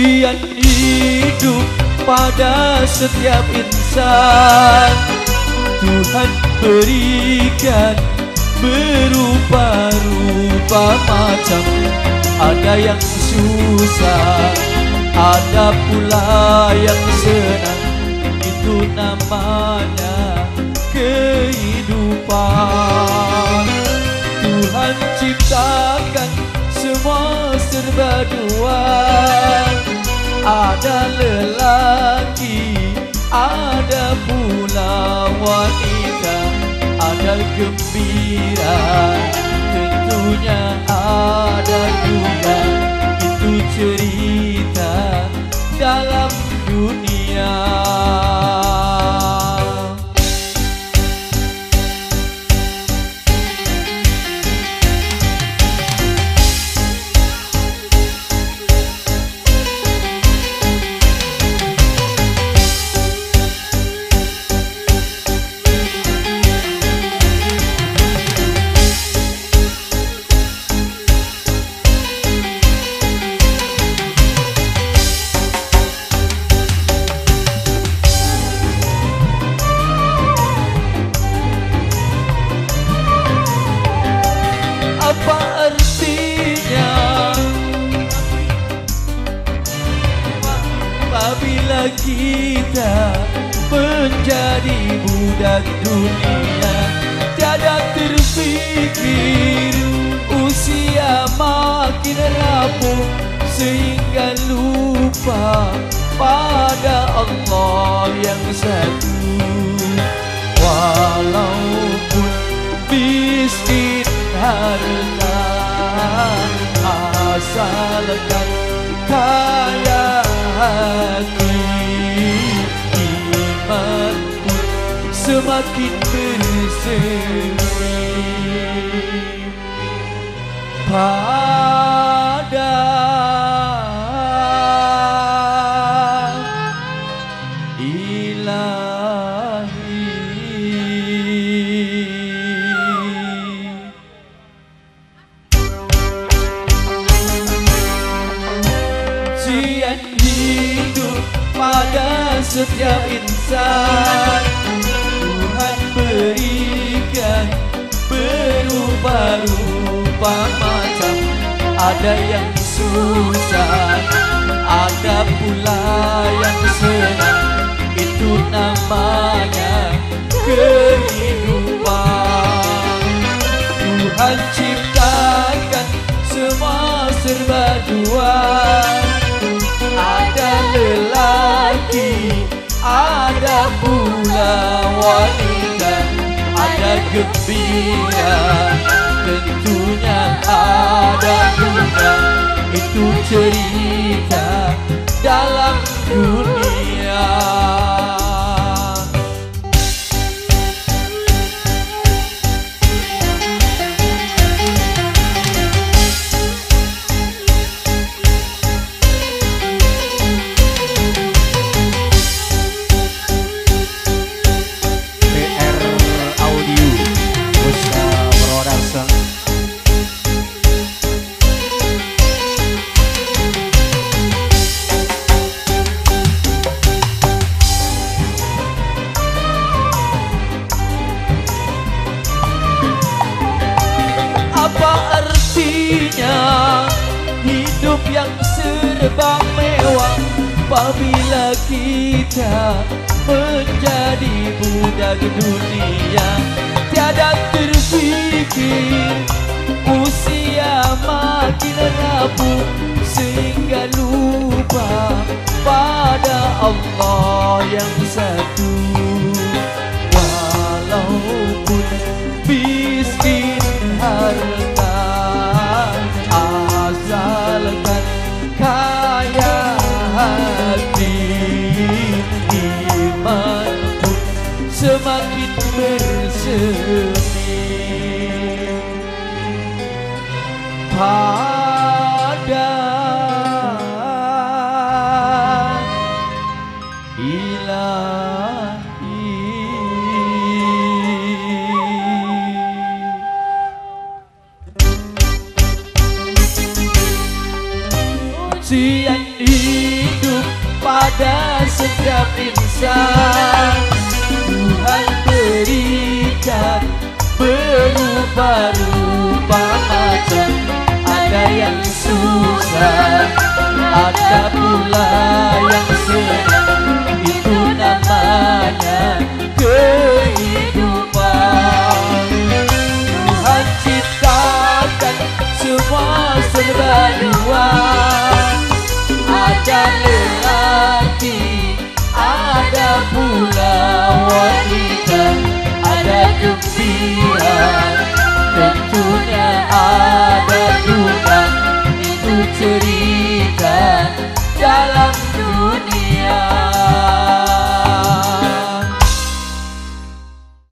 ujian hidup pada setiap insan Tuhan berikan berupa-rupa macam. Ada yang susah, ada pula yang senang. Itu namanya kehidupan. Tuhan ciptakan semua serba dua. Ada lelaki, ada pula wanita. Ada gembira, tentunya ada juga. Itu cerita dalam dunia. Apa artinya apabila kita menjadi budak dunia? Tiada terfikir usia makin rapuh sehingga lupa pada Allah yang satu. Walaupun miskin harta, asalkan kaya hati, iman pun semakin berseri pada pada setiap insan Tuhan berikan berupa-rupa macam. Ada yang susah, ada pula yang senang. Itu namanya kehidupan. Tuhan ciptakan semua serba dua. Ada lelaki, ada pula wanita. Ada gembira, tentunya ada duka. Itu cerita dalam dunia. Apa artinya hidup yang serba mewah apabila kita menjadi budak dunia? Tiada terfikir usia makin rapuh sehingga lupa pada Allah yang satu. Walaupun miskin harta, asalkan kaya hati, iman pun semakin bersemi pada ujian pada setiap insan. Tuhan berikan berubah-ubah.